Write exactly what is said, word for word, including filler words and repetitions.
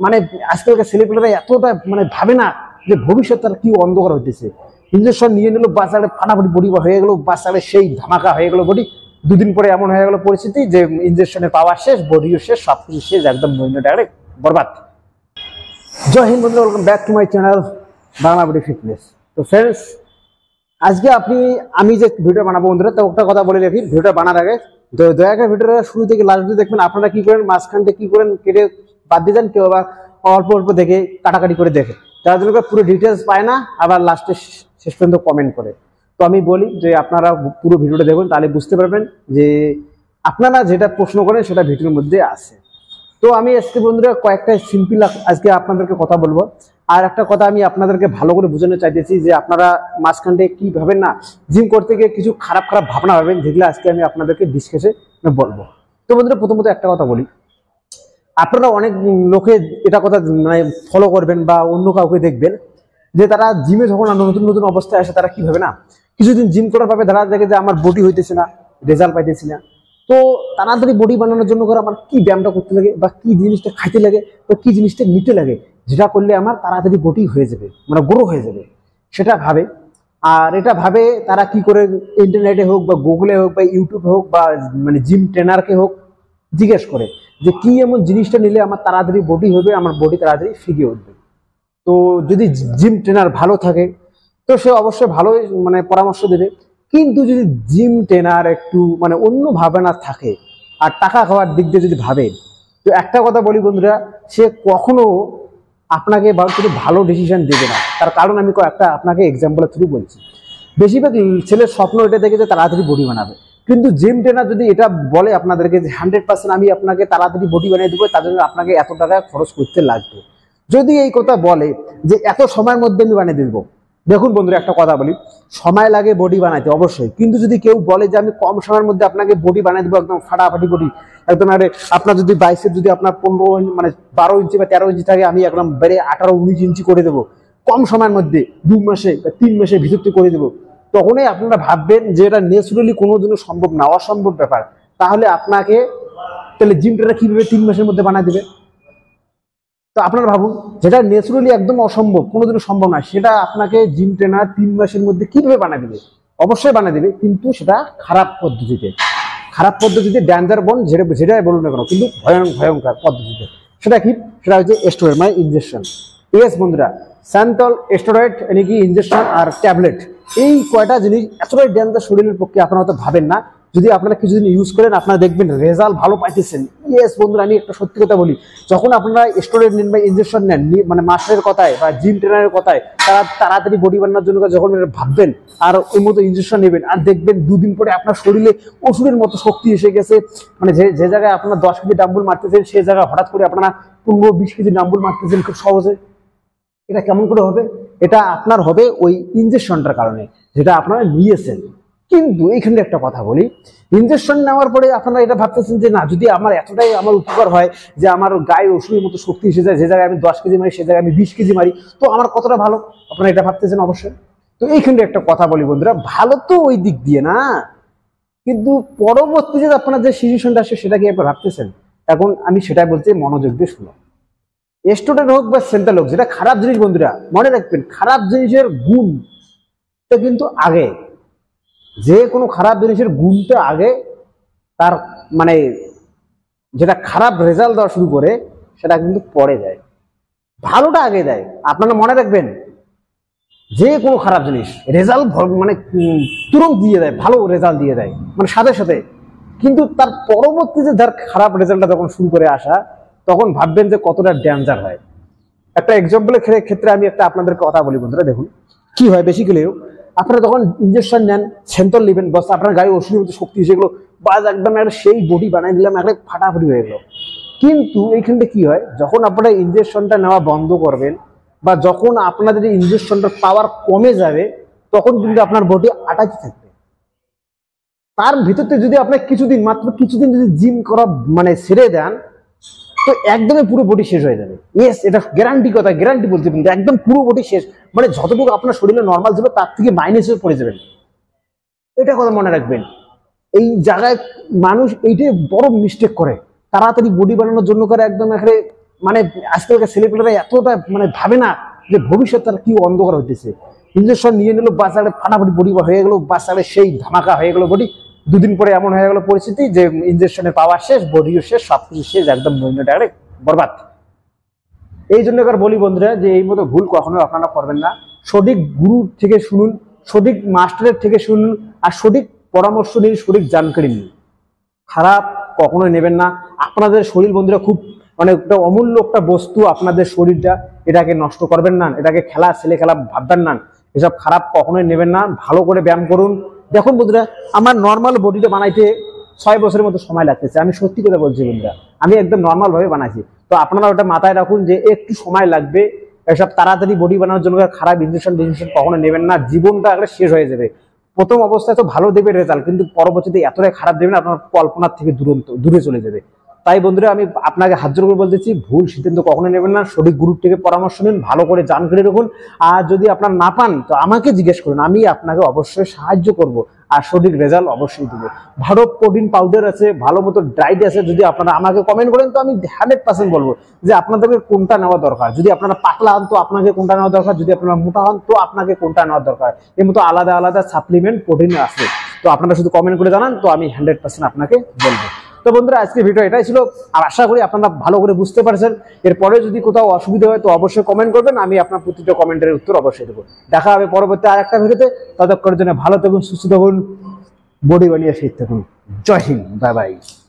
মানে আজকালকার ছেলেপেলেরা এতটা মানে ভাবে না যে ভবিষ্যৎ তার কি অন্ধকার হইতেছে। ইঞ্জেকশন নিয়ে নিল, বাচ্চাটা ফাটাফাটি বডি হয়ে গেল, বাচ্চাটা সেই ধামাকা হয়ে গেল বডি। দুদিন পরে এমন হয়ে গেল পরিস্থিতি যে ইঞ্জেকশনের পাওয়ার শেষ, বডিও শেষ, সবকিছু শেষ, একদম ডাইরেক্ট বরবাদ। জয় হিন্দ বন্ধুরা, welcome back to my channel Bangla body fitness. তো ফ্রেন্ডস, আজকে আপনি আমি যে ভিডিও বানাবো বন্ধুরা, তো একটা কথা বলে রাখি ভিডিওটা বানার আগে, দয়া করে ভিডিওটা শুরু থেকে লাস্ট দিয়ে দেখবেন। আপনারা কি করেন, মাঝখানটা কি করেন কেটে বাদ দিয়ে যান, কেউ আবার অল্প অল্প দেখে কাটাকাটি করে দেখে, তার জন্য পুরো ডিটেলস পায় না, আবার লাস্টে শেষ পর্যন্ত কমেন্ট করে। তো আমি বলি যে আপনারা পুরো ভিডিওটা দেখুন, তাহলে বুঝতে পারবেন যে আপনারা যেটা প্রশ্ন করেন সেটা ভিডিওর মধ্যে আছে। তো আমি আজকে বন্ধুরা কয়েকটা সিম্পল আজকে আপনাদেরকে কথা বলবো। আর একটা কথা আমি আপনাদেরকে ভালো করে বোঝানো চাইতেছি যে আপনারা মাঝখানটা কি ভাবেন না, জিম করতে গিয়ে কিছু খারাপ খারাপ ভাবনা ভাবেন, যেগুলো আজকে আমি আপনাদেরকে ডিসকাসে বলবো। তো বন্ধুরা প্রথমত একটা কথা বলি, আপনারা অনেক লোকে এটা কথা মানে ফলো করবেন বা অন্য কাউকে দেখবেন যে তারা জিমে যখন নতুন নতুন অবস্থায় আসে, তারা কি ভাবে না, কিছুদিন জিম করার ভাবে তারা দেখে যে আমার বডি হইতেছে না, রেজাল্ট পাইতেছি না। তো তাড়াতাড়ি বডি বানানোর জন্য করে আমার কি ব্যায়ামটা করতে লাগে বা কি জিনিসটা খাইতে লাগে বা কি জিনিসটা নিতে লাগে, যেটা করলে আমার তাড়াতাড়ি বডি হয়ে যাবে, মানে গ্রো হয়ে যাবে, সেটা ভাবে। আর এটা ভাবে তারা কি করে, ইন্টারনেটে হোক বা গুগলে হোক বা ইউটিউবে হোক বা মানে জিম ট্রেনারকে হোক জিজ্ঞেস করে যে কি এমন জিনিসটা নিলে আমার তাড়াতাড়ি বডি হবে, আমার বডি তাড়াতাড়ি ফিগে উঠবে। তো যদি জিম ট্রেনার ভালো থাকে তো সে অবশ্যই ভালো মানে পরামর্শ দেবে। কিন্তু যদি জিম ট্রেনার একটু মানে অন্য ভাবনা থাকে আর টাকা খাওয়ার দিক দিয়ে যদি ভাবে, তো একটা কথা বলি বন্ধুরা, সে কখনো আপনাকে শুধু ভালো ডিসিশন দেবে না। তার কারণ আমি একটা আপনাকে এক্সাম্পলের থ্রু বলছি। বেশিরভাগ ছেলের স্বপ্ন এটা দেখে যে তাড়াতাড়ি বডি বানাবে, কিন্তু জিম ট্রেনার যদি এটা বলে আপনাদেরকে যে হান্ড্রেড পার্সেন্ট আমি আপনাকে তাড়াতাড়ি বডি বানিয়ে দেবো, তার জন্য আপনাকে এত টাকা খরচ করতে লাগবে। যদি এই কথা বলে যে এত সময়ের মধ্যে আমি বানিয়ে দেবো, দেখুন বন্ধুরা একটা কথা বলি, সময় লাগে বডি বানাইতে অবশ্যই, কিন্তু যদি কেউ বলে যে আমি কম সময়ের মধ্যে আপনাকে বডি বানিয়ে দেবো, একদম ফাটাফাটি বডি একদম, আরে আপনার যদি বাইসের যদি আপনার পনেরো মানে বারো ইঞ্চি বা তেরো ইঞ্চি থাকে, আমি একদম বেড়ে আঠারো উনিশ ইঞ্চি করে দেবো কম সময়ের মধ্যে, দু মাসে বা তিন মাসের ভিতরতে করে দেবো, তখনই আপনারা ভাববেন যে এটা ন্যাচুরালি কোনো জন্য সম্ভব না, অসম্ভব ব্যাপার। তাহলে আপনাকে তাহলে জিম ট্রেনার কিভাবে তিন মাসের মধ্যে বানিয়ে দেবে? তো আপনারা ভাবুন, যেটা ন্যাচুরালি একদম অসম্ভব, কোনোদিনও সম্ভব না, সেটা আপনাকে জিম ট্রেনার তিন মাসের মধ্যে কিভাবে বানিয়ে দেবে? অবশ্যই বানিয়ে দেবে, কিন্তু সেটা খারাপ পদ্ধতিতে, খারাপ পদ্ধতিতে, ডেঞ্জার বন যেটা যেটাই বলুন না কেন, কিন্তু ভয়ঙ্কর ভয়ঙ্কর পদ্ধতিতে। সেটা কি? সেটা হচ্ছে স্টেরয়েড মানে ইনজেকশন। ইয়েস বন্ধুরা, স্যান্টল, স্টেরয়েড এনে কি ইনজেকশন আর ট্যাবলেট, এই কয়টা জিনিস এতটাই ডেঞ্জার শরীরের পক্ষে, আপনারা হয়তো ভাবেন না। যদি আপনারা কিছুদিন ইউজ করেন আপনারা দেখবেন রেজাল্ট ভালো পাইতেছেন। ইয়েস বন্ধুরা, আমি একটা সত্যি কথা বলি, যখন আপনারা স্টেরয়েড নেন বা ইনজেকশন নেন, মানে মাস্টারের কথায় বা জিম ট্রেনারের কথায়, তারা তাড়াতাড়ি বডি বানানোর জন্য যখন ভাববেন আর ওই মতো ইনজেকশন নেবেন, আর দেখবেন দুদিন পরে আপনার শরীরে ওষুধের মতো শক্তি এসে গেছে। মানে যে যে জায়গায় আপনারা দশ কেজি ডাম্বুল মারতেছেন, সেই জায়গায় হঠাৎ করে আপনারা পনেরো বিশ কেজি ডাম্বুল মারতেছেন খুব সহজে। এটা কেমন করে হবে? এটা আপনার হবে ওই ইনজেকশনটার কারণে, যেটা আপনারা নিয়েছেন। কিন্তু এইখানে একটা কথা বলি, ইনজেকশন নেওয়ার পরে আপনারা এটা ভাবতেছেন যে না, যদি আমার এতটাই আমার উপকার হয় যে আমার গায়ে ওষুধের মতো শক্তি এসে যায়, যে জায়গায় আমি দশ কেজি মারি সে জায়গায় আমি বিশ কেজি মারি, তো আমার কতটা ভালো, আপনারা এটা ভাবতেছেন অবশ্যই। তো এইখানে একটা কথা বলি বন্ধুরা, ভালো তো ওই দিক দিয়ে না, কিন্তু পরবর্তীতে আপনার যে সিচুয়েশনটা আসে সেটা কি আপনারা ভাবতেছেন? এখন আমি সেটাই বলছি, মনোযোগ দিয়ে শুনো। স্টুডেন্ট হোক বা সেন্ট্রাল হোক, যেটা খারাপ জিনিস বন্ধুরা মনে রাখবেন, খারাপ জিনিসের গুণটা কিন্তু আগে, যে কোনো খারাপ জিনিসের গুণটা আগে, তার মানে যেটা খারাপ রেজাল্ট দেওয়া শুরু করে সেটা কিন্তু পরে দেয়, ভালোটা আগে দেয়। আপনারা মনে রাখবেন, যে কোনো খারাপ জিনিস রেজাল্ট মানে তুরন্ত দিয়ে দেয়, ভালো রেজাল্ট দিয়ে দেয় মানে সাথে সাথে, কিন্তু তার পরবর্তীতে যার খারাপ রেজাল্টটা যখন শুরু করে আসা, তখন ভাববেন যে কতটা ডেঞ্জার হয়। একটা এক্সাম্পলের ক্ষেত্রে আমি একটা আপনাদের কথা বলি বন্ধুরা, দেখুন কি হয়। বেসিক্যালি আপনারা যখন ইনজেকশন নেন, সেন্টল নেবেন, বস আপনার গায়ে ওষুধের মতো শক্তি এসে গেলো, বাস একদম একটা সেই বডি বানাই দিলাম, একটা ফাটাফাটি হয়ে গেলো। কিন্তু এইখানটা কি হয়, যখন আপনারা ইনজেকশনটা নেওয়া বন্ধ করবেন বা যখন আপনাদের ইনজেকশনটার পাওয়ার কমে যাবে, তখন কিন্তু আপনার বডি আটাইতে থাকবে। তার ভিতরতে যদি আপনার কিছুদিন, মাত্র কিছুদিন যদি জিম করা মানে ছেড়ে দেন, তো একদমই পুরো বডি শেষ হয়ে যাবে। ইয়েস, এটা গ্যারান্টি কথা, গ্যারান্টি বলতে, কিন্তু একদম পুরো বডি শেষ, মানে যতটুকু আপনার শরীরে নর্মাল ছিল তার থেকে মাইনাসে পড়ে যাবেন। এটা কথা মনে রাখবেন। এই জায়গায় মানুষ এইটাই বড় মিস্টেক করে, তাড়াতাড়ি বডি বানানোর জন্য করে একদম এখানে মানে আজকালকার ছেলেপেলেরা এতটা মানে ভাবে না যে ভবিষ্যৎ তার কি অন্ধকার হইতেছে। ইঞ্জেকশন নিয়ে নিল, বাচ্চাটা ফাটাফাটি বডি হয়ে গেল, বাচ্চাটা সেই ধামাকা হয়ে গেল বডি। দুদিন পরে এমন হয়ে গেল পরিস্থিতি যে ইঞ্জেকশনের পাওয়ার শেষ, বডিও শেষ, সবকিছু শেষ, একদম নৈন্যটা বরবাদ। এই জন্য এবার বলি বন্ধুরা যে এই মতো ভুল কখনো আপনারা করবেন না। সঠিক গুরু থেকে শুনুন, সঠিক মাস্টারের থেকে শুনুন, আর সঠিক পরামর্শ নিন, সঠিক জানকারি নিন। খারাপ কখনোই নেবেন না। আপনাদের শরীর বন্ধুরা খুব মানে একটা অমূল্য একটা বস্তু, আপনাদের শরীরটা, এটাকে নষ্ট করবেন না, এটাকে খেলা ছেলে খেলা ভাববেন না। এসব খারাপ কখনোই নেবেন না। ভালো করে ব্যায়াম করুন। দেখুন বন্ধুরা, আমার নর্মাল বডিটা বানাইতে ছয় বছরের মতো সময় লাগতেছে, আমি সত্যি কথা বলছি বন্ধুরা, আমি একদম নর্মাল ভাবে বানাইছি। তো আপনারা ওটা মাথায় রাখুন যে একটু সময় লাগবে। এসব তাড়াতাড়ি বডি বানানোর জন্য খারাপ ইঞ্জেকশন ডিঞ্জেকশন কখনো নেবেন না, জীবনটা একটা শেষ হয়ে যাবে। প্রথম অবস্থায় তো ভালো দেবে রেজাল্ট, কিন্তু পরবর্তীতে এতটাই খারাপ দেবে না, আপনার কল্পনার থেকে দূরন্ত দূরে চলে যাবে। তাই বন্ধুরা আমি আপনাকে হাত জোর করে বলতেছি, ভুল সিদ্ধান্ত কখনো নেবেন না। সঠিক গুরুর থেকে পরামর্শ নিন, ভালো করে জানকারি রাখুন। আর যদি আপনার না পান তো আমাকে জিজ্ঞেস করুন, আমি আপনাকে অবশ্যই সাহায্য করব আর সঠিক রেজাল্ট অবশ্যই দেবো। ভালো প্রোটিন পাউডার আছে, ভালো মতো ডায়েট আছে। যদি আপনারা আমাকে কমেন্ট করেন তো আমি হান্ড্রেড পার্সেন্ট বলবো যে আপনাদেরকে কোনটা নেওয়া দরকার। যদি আপনারা পাতলা হন তো আপনাকে কোনটা নেওয়া দরকার, যদি আপনারা মোটা হন তো আপনাকে কোনটা নেওয়া দরকার। এর মতো আলাদা আলাদা সাপ্লিমেন্ট প্রোটিন আছে। তো আপনারা শুধু কমেন্ট করে জানান, তো আমি হান্ড্রেড পার্সেন্ট আপনাকে বলবো। তো বন্ধুরা আজকে ভিডিও এটাই ছিল, আর আশা করি আপনারা ভালো করে বুঝতে পারছেন। এরপরে যদি কোথাও অসুবিধা হয় তো অবশ্যই কমেন্ট করবেন, আমি আপনার প্রতিটা কমেন্টের উত্তর অবশ্যই দেবো। দেখা হবে পরবর্তী আর একটা ভিডিওতে। ততক্ষণের জন্য ভালো থাকুন, সুস্থ থাকুন, বডি বানিয়ে ফিট থাকুন। জয় হিন্দ, বাই বাই।